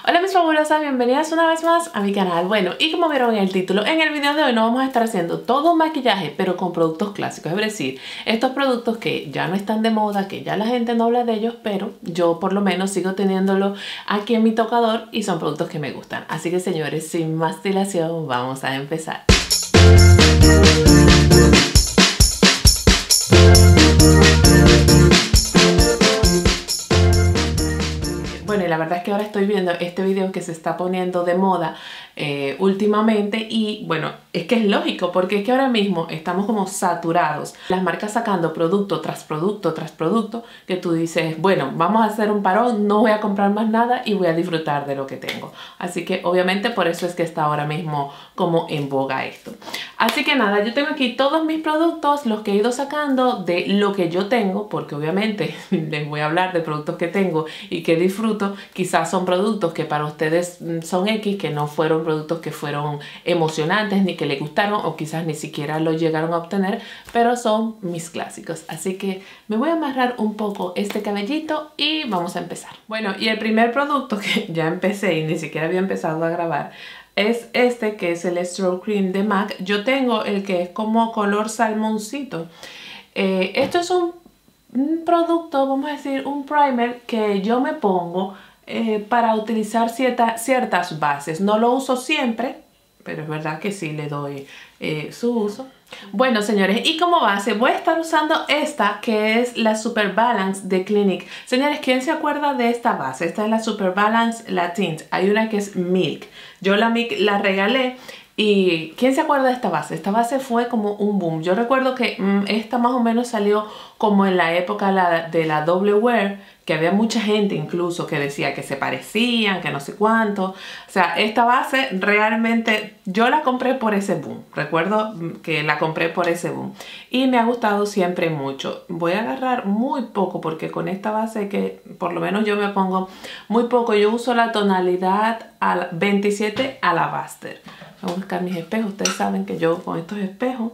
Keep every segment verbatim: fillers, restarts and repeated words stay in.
Hola mis fabulosas, bienvenidas una vez más a mi canal. Bueno, y como vieron en el título, en el video de hoy no vamos a estar haciendo todo un maquillaje, pero con productos clásicos. Es decir, estos productos que ya no están de moda, que ya la gente no habla de ellos, pero yo por lo menos sigo teniéndolo aquí en mi tocador y son productos que me gustan. Así que señores, sin más dilación, vamos a empezar. Bueno, y la verdad es que ahora estoy viendo este video que se está poniendo de moda eh, últimamente y bueno, es que es lógico porque es que ahora mismo estamos como saturados. Las marcas sacando producto tras producto tras producto que tú dices, bueno, vamos a hacer un parón, no voy a comprar más nada y voy a disfrutar de lo que tengo. Así que obviamente por eso es que está ahora mismo como en boga esto. Así que nada, yo tengo aquí todos mis productos, los que he ido sacando de lo que yo tengo, porque obviamente les voy a hablar de productos que tengo y que disfruto. Quizás son productos que para ustedes son X, que no fueron productos que fueron emocionantes ni que les gustaron o quizás ni siquiera lo llegaron a obtener, pero son mis clásicos. Así que me voy a amarrar un poco este cabellito y vamos a empezar. Bueno, y el primer producto que ya empecé y ni siquiera había empezado a grabar es este, que es el Stroke Cream de MAC. Yo tengo el que es como color salmoncito. Eh, esto es un, un producto, vamos a decir, un primer que yo me pongo eh, para utilizar cierta, ciertas bases. No lo uso siempre, pero es verdad que sí le doy eh, su uso. Bueno señores, y como base voy a estar usando esta que es la Super Balance de Clinique. Señores, ¿quién se acuerda de esta base? Esta es la Super Balance, la Tint. Hay una que es Milk. Yo la Milk la regalé. ¿Y quién se acuerda de esta base? Esta base fue como un boom. Yo recuerdo que mmm, esta más o menos salió como en la época la, de la Double Wear, que había mucha gente incluso que decía que se parecían, que no sé cuánto. O sea, esta base realmente yo la compré por ese boom. Recuerdo que la compré por ese boom. Y me ha gustado siempre mucho. Voy a agarrar muy poco porque con esta base que por lo menos yo me pongo muy poco. Yo uso la tonalidad al veintisiete Alabaster. Voy a buscar mis espejos. Ustedes saben que yo con estos espejos.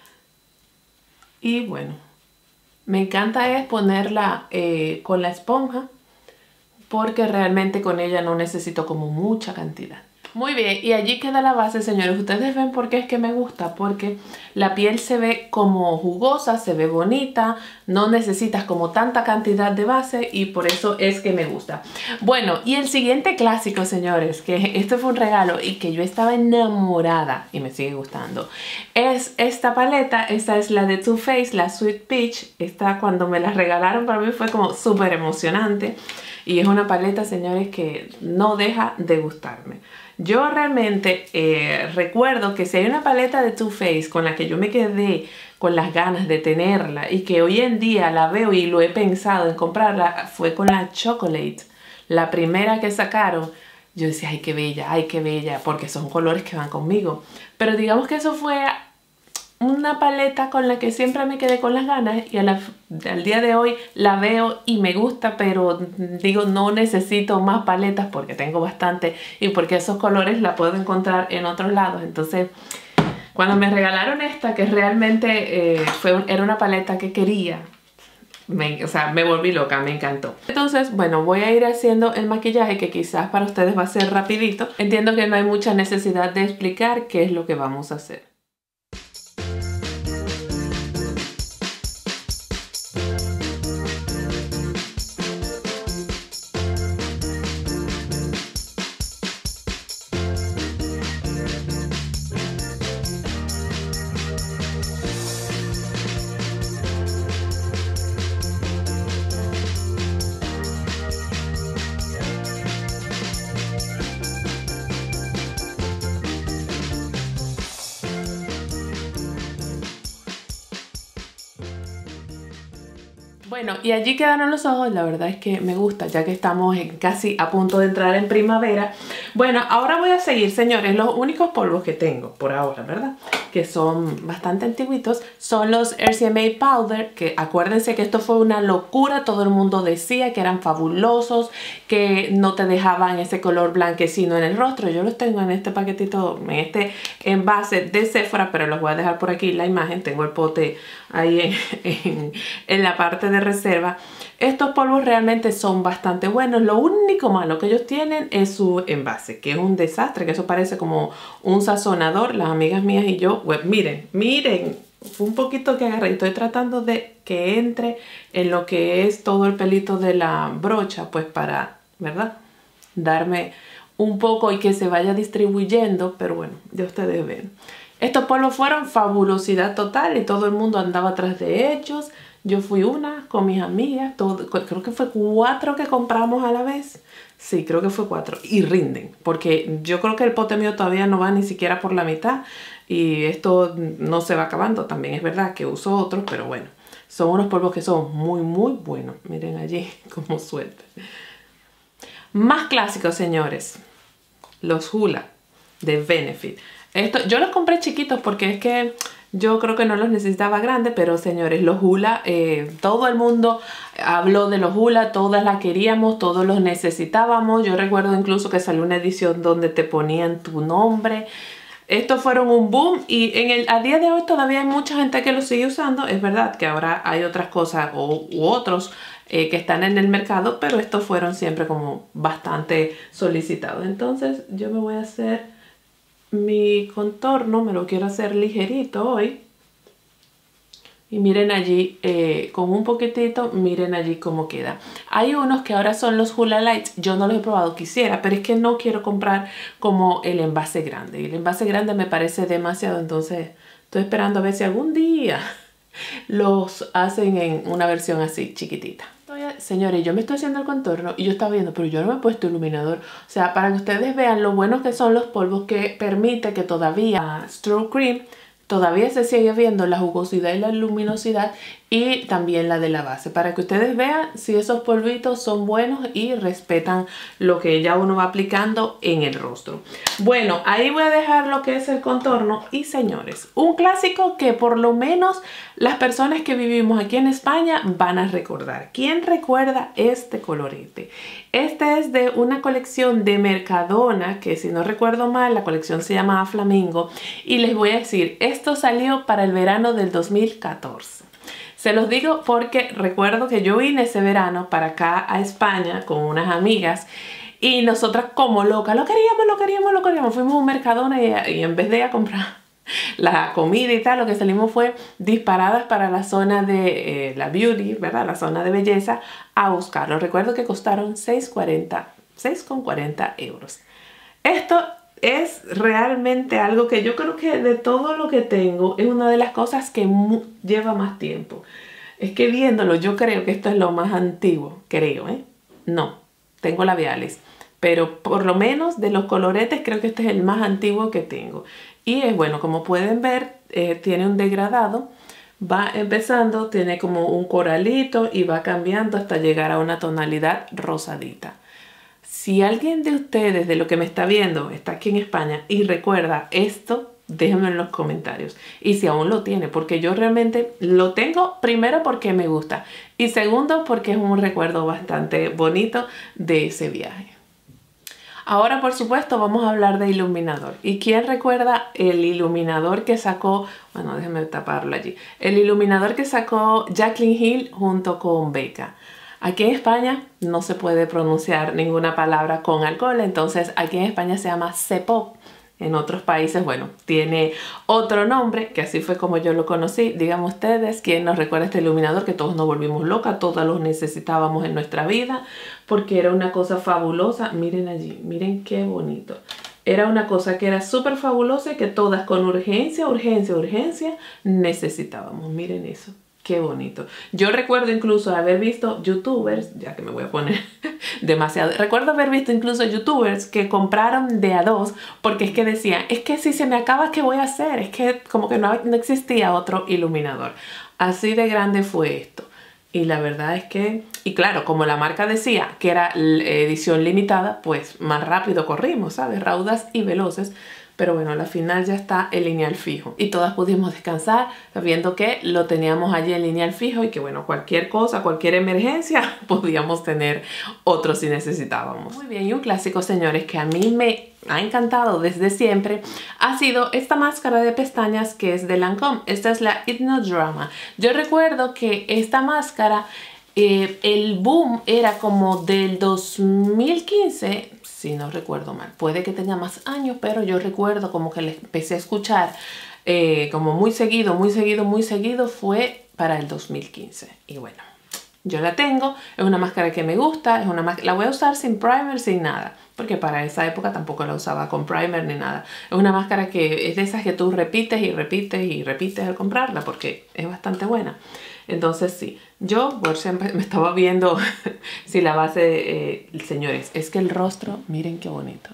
Y bueno, me encanta es ponerla eh, con la esponja porque realmente con ella no necesito como mucha cantidad. Muy bien, y allí queda la base, señores. Ustedes ven por qué es que me gusta, porque la piel se ve como jugosa, se ve bonita, no necesitas como tanta cantidad de base y por eso es que me gusta. Bueno, y el siguiente clásico, señores, que esto fue un regalo y que yo estaba enamorada y me sigue gustando, es esta paleta. Esta es la de Too Faced, la Sweet Peach. Esta cuando me la regalaron para mí fue como súper emocionante. Y es una paleta, señores, que no deja de gustarme. Yo realmente eh, recuerdo que si hay una paleta de Too Faced con la que yo me quedé con las ganas de tenerla y que hoy en día la veo y lo he pensado en comprarla, fue con la Chocolate. La primera que sacaron, yo decía, ay, qué bella, ay, qué bella, porque son colores que van conmigo. Pero digamos que eso fue una paleta con la que siempre me quedé con las ganas y a la, al día de hoy la veo y me gusta, pero digo, no necesito más paletas porque tengo bastante y porque esos colores la puedo encontrar en otros lados. Entonces, cuando me regalaron esta, que realmente eh, fue, era una paleta que quería, me, o sea, me volví loca, me encantó. Entonces, bueno, voy a ir haciendo el maquillaje que quizás para ustedes va a ser rapidito. Entiendo que no hay mucha necesidad de explicar qué es lo que vamos a hacer. Bueno, y allí quedaron los ojos. La verdad es que me gusta, ya que estamos en casi a punto de entrar en primavera. Bueno, ahora voy a seguir, señores. Los únicos polvos que tengo por ahora, ¿verdad?, que son bastante antiguitos, son los R C M A Powder, que acuérdense que esto fue una locura. Todo el mundo decía que eran fabulosos, que no te dejaban ese color blanquecino en el rostro. Yo los tengo en este paquetito, en este envase de Sephora, pero los voy a dejar por aquí la imagen. Tengo el pote ahí en, en, en la parte de reserva. Estos polvos realmente son bastante buenos. Lo único malo que ellos tienen es su envase, que es un desastre, que eso parece como un sazonador. Las amigas mías y yo, pues miren, miren, fue un poquito que agarré. Estoy tratando de que entre en lo que es todo el pelito de la brocha, pues para, ¿verdad?, darme un poco y que se vaya distribuyendo, pero bueno, ya ustedes ven. Estos polvos fueron fabulosidad total y todo el mundo andaba atrás de ellos. Yo fui una con mis amigas, todo, creo que fue cuatro que compramos a la vez. Sí, creo que fue cuatro. Y rinden, porque yo creo que el pote mío todavía no va ni siquiera por la mitad. Y esto no se va acabando. También es verdad que uso otros, pero bueno. Son unos polvos que son muy, muy buenos. Miren allí cómo sueltan. Más clásicos, señores. Los Hula de Benefit. Esto, yo los compré chiquitos porque es que yo creo que no los necesitaba grandes, pero señores, los Hula, eh, todo el mundo habló de los Hula, todas la queríamos, todos los necesitábamos. Yo recuerdo incluso que salió una edición donde te ponían tu nombre. Estos fueron un boom y en el, a día de hoy todavía hay mucha gente que los sigue usando. Es verdad que ahora hay otras cosas o, u otros eh, que están en el mercado, pero estos fueron siempre como bastante solicitados. Entonces yo me voy a hacer mi contorno, me lo quiero hacer ligerito hoy. Y miren allí, eh, con un poquitito, miren allí cómo queda. Hay unos que ahora son los Hula Lights. Yo no los he probado, quisiera, pero es que no quiero comprar como el envase grande. El envase grande me parece demasiado, entonces estoy esperando a ver si algún día los hacen en una versión así, chiquitita. Señores, yo me estoy haciendo el contorno y yo estaba viendo, pero yo no me he puesto iluminador. O sea, para que ustedes vean lo buenos que son los polvos, que permite que todavía Stroke Cream todavía se sigue viendo la jugosidad y la luminosidad, y también la de la base, para que ustedes vean si esos polvitos son buenos y respetan lo que ya uno va aplicando en el rostro. Bueno, ahí voy a dejar lo que es el contorno. Y señores, un clásico que por lo menos las personas que vivimos aquí en España van a recordar. ¿Quién recuerda este colorete? Este es de una colección de Mercadona, que si no recuerdo mal, la colección se llama Flamingo. Y les voy a decir, esto salió para el verano del dos mil catorce. Se los digo porque recuerdo que yo vine ese verano para acá a España con unas amigas y nosotras como locas, lo queríamos, lo queríamos, lo queríamos. Fuimos a un Mercadona y, y en vez de ir a comprar la comida y tal, lo que salimos fue disparadas para la zona de eh, la beauty, ¿verdad? La zona de belleza, a buscarlo. Recuerdo que costaron seis con cuarenta euros. Esto es realmente algo que yo creo que de todo lo que tengo es una de las cosas que lleva más tiempo. Es que viéndolo yo creo que esto es lo más antiguo, creo, ¿eh? No, tengo labiales, pero por lo menos de los coloretes creo que este es el más antiguo que tengo. Y es bueno, como pueden ver, eh, tiene un degradado, va empezando, tiene como un coralito y va cambiando hasta llegar a una tonalidad rosadita. Si alguien de ustedes, de lo que me está viendo, está aquí en España y recuerda esto, déjenme en los comentarios. Y si aún lo tiene, porque yo realmente lo tengo, primero porque me gusta y segundo porque es un recuerdo bastante bonito de ese viaje. Ahora, por supuesto, vamos a hablar de iluminador. ¿Y quién recuerda el iluminador que sacó? Bueno, déjenme taparlo allí. El iluminador que sacó Jaclyn Hill junto con Becca. Aquí en España no se puede pronunciar ninguna palabra con alcohol, entonces aquí en España se llama Cepop. En otros países, bueno, tiene otro nombre, que así fue como yo lo conocí. Díganme ustedes, ¿quién nos recuerda este iluminador? Que todos nos volvimos locas, todos los necesitábamos en nuestra vida, porque era una cosa fabulosa. Miren allí, miren qué bonito. Era una cosa que era súper fabulosa y que todas con urgencia, urgencia, urgencia necesitábamos. Miren eso. Qué bonito. Yo recuerdo incluso haber visto youtubers, ya que me voy a poner demasiado, recuerdo haber visto incluso youtubers que compraron de a dos porque es que decían, es que si se me acaba, ¿qué voy a hacer? Es que como que no, no existía otro iluminador. Así de grande fue esto. Y la verdad es que, y claro, como la marca decía que era edición limitada, pues más rápido corrimos, ¿sabes? Raudas y veloces. Pero bueno, al final ya está el lineal fijo. Y todas pudimos descansar sabiendo que lo teníamos allí en lineal fijo y que bueno, cualquier cosa, cualquier emergencia, podíamos tener otro si necesitábamos. Muy bien, y un clásico, señores, que a mí me ha encantado desde siempre, ha sido esta máscara de pestañas que es de Lancôme. Esta es la Hypnodrama. Yo recuerdo que esta máscara Eh, el boom era como del dos mil quince, si no recuerdo mal. Puede que tenga más años, pero yo recuerdo como que le empecé a escuchar eh, como muy seguido, muy seguido, muy seguido. Fue para el dos mil quince. Y bueno, yo la tengo. Es una máscara que me gusta. Es una máscara, la voy a usar sin primer, sin nada. Porque para esa época tampoco la usaba con primer ni nada. Es una máscara que es de esas que tú repites y repites y repites al comprarla porque es bastante buena. Entonces sí, yo por siempre me estaba viendo si la base, eh, señores, es que el rostro, miren qué bonito.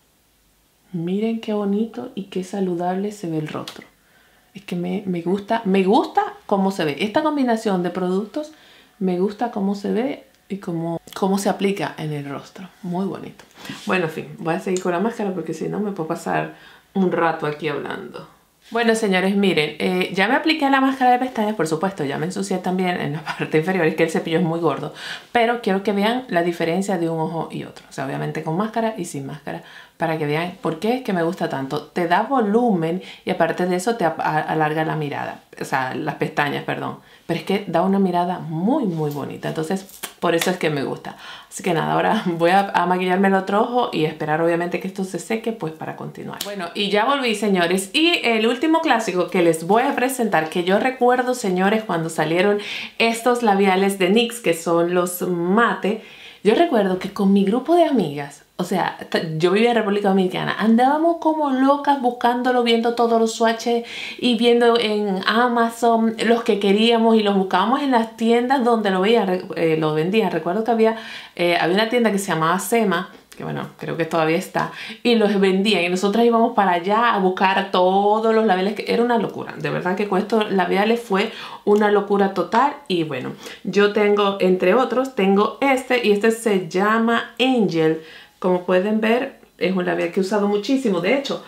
Miren qué bonito y qué saludable se ve el rostro. Es que me, me gusta, me gusta cómo se ve. Esta combinación de productos, me gusta cómo se ve y cómo, cómo se aplica en el rostro. Muy bonito. Bueno, en fin, voy a seguir con la máscara porque si no me puedo pasar un rato aquí hablando. Bueno, señores, miren, eh, ya me apliqué la máscara de pestañas, por supuesto, ya me ensucié también en la parte inferior, es que el cepillo es muy gordo, pero quiero que vean la diferencia de un ojo y otro, o sea, obviamente con máscara y sin máscara, para que vean por qué es que me gusta tanto. Te da volumen y aparte de eso te alarga la mirada, o sea, las pestañas, perdón, pero es que da una mirada muy, muy bonita, entonces por eso es que me gusta. Así que nada, ahora voy a, a maquillarme el otro ojo y esperar obviamente que esto se seque pues para continuar. Bueno, y ya volví, señores, y el último clásico que les voy a presentar, que yo recuerdo, señores, cuando salieron estos labiales de NYX, que son los mate, yo recuerdo que con mi grupo de amigas, o sea, yo vivía en República Dominicana, andábamos como locas buscándolo, viendo todos los swatches y viendo en Amazon los que queríamos y los buscábamos en las tiendas donde lo veían, eh, lo vendían. Recuerdo que había, eh, había una tienda que se llamaba Sema, que bueno, creo que todavía está, y los vendían y nosotras íbamos para allá a buscar todos los labiales, que era una locura, de verdad que con estos labiales fue una locura total. Y bueno, yo tengo, entre otros, tengo este, y este se llama Angel. Como pueden ver, es un labial que he usado muchísimo. De hecho,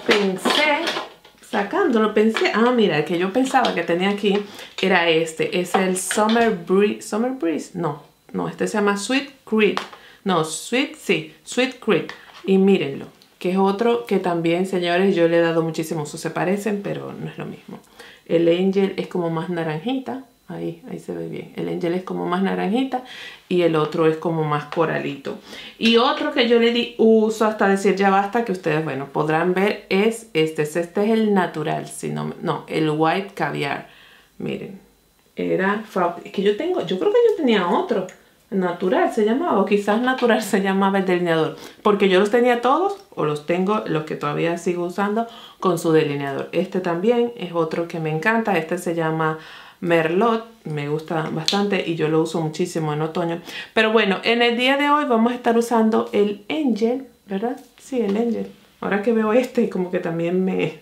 pensé, sacándolo, pensé, ah, mira, el que yo pensaba que tenía aquí era este. Es el Summer Breeze, Summer Breeze, no, no, este se llama Sweet Creek. No, Sweet, sí, Sweet Creek. Y mírenlo, que es otro que también, señores, yo le he dado muchísimo uso. Se parecen, pero no es lo mismo. El Angel es como más naranjita. Ahí, ahí se ve bien. El Angel es como más naranjita y el otro es como más coralito. Y otro que yo le di uso hasta decir ya basta, que ustedes, bueno, podrán ver, es este. Este es el natural, si no, no, el White Caviar. Miren, era, es que yo tengo, yo creo que yo tenía otro. Natural se llamaba, o quizás natural se llamaba el delineador, porque yo los tenía todos, o los tengo, los que todavía sigo usando con su delineador. Este también es otro que me encanta. Este se llama Merlot, me gusta bastante y yo lo uso muchísimo en otoño. Pero bueno, en el día de hoy vamos a estar usando el Angel, ¿verdad? Sí, el Angel. Ahora que veo este, como que también me...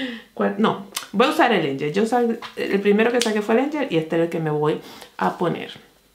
No, voy a usar el Angel. Yo sal... El primero que saqué fue el Angel y este es el que me voy a poner.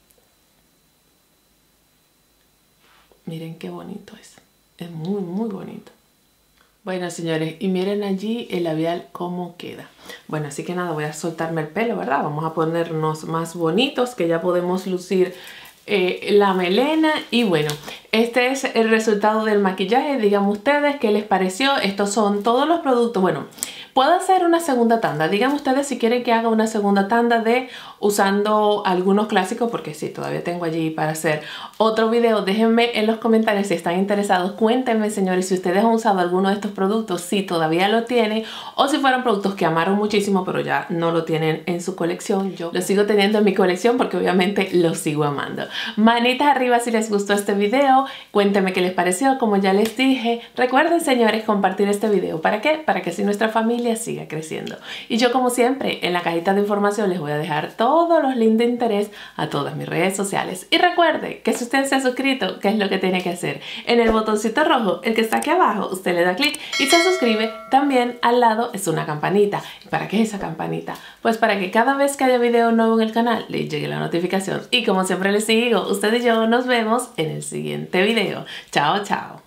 Miren qué bonito es. Es muy, muy bonito. Bueno, señores, y miren allí el labial cómo queda. Bueno, así que nada, voy a soltarme el pelo, ¿verdad? Vamos a ponernos más bonitos, que ya podemos lucir eh, la melena. Y bueno, este es el resultado del maquillaje. Díganme ustedes qué les pareció. Estos son todos los productos. Bueno, puedo hacer una segunda tanda. Díganme ustedes si quieren que haga una segunda tanda de usando algunos clásicos, porque sí, todavía tengo allí para hacer otro video. Déjenme en los comentarios si están interesados. Cuéntenme, señores, si ustedes han usado alguno de estos productos, si todavía lo tienen, o si fueron productos que amaron muchísimo, pero ya no lo tienen en su colección. Yo lo sigo teniendo en mi colección porque obviamente lo sigo amando. Manitas arriba si les gustó este video. Cuéntenme qué les pareció, como ya les dije. Recuerden, señores, compartir este video. ¿Para qué? Para que así nuestra familia siga creciendo. Y yo, como siempre, en la cajita de información les voy a dejar todos los links de interés a todas mis redes sociales. Y recuerde que si usted se ha suscrito, ¿qué es lo que tiene que hacer? En el botoncito rojo, el que está aquí abajo, usted le da clic y se suscribe. También al lado es una campanita. ¿Y para qué es esa campanita? Pues para que cada vez que haya video nuevo en el canal le llegue la notificación. Y como siempre les digo, usted y yo nos vemos en el siguiente video. Chao, chao.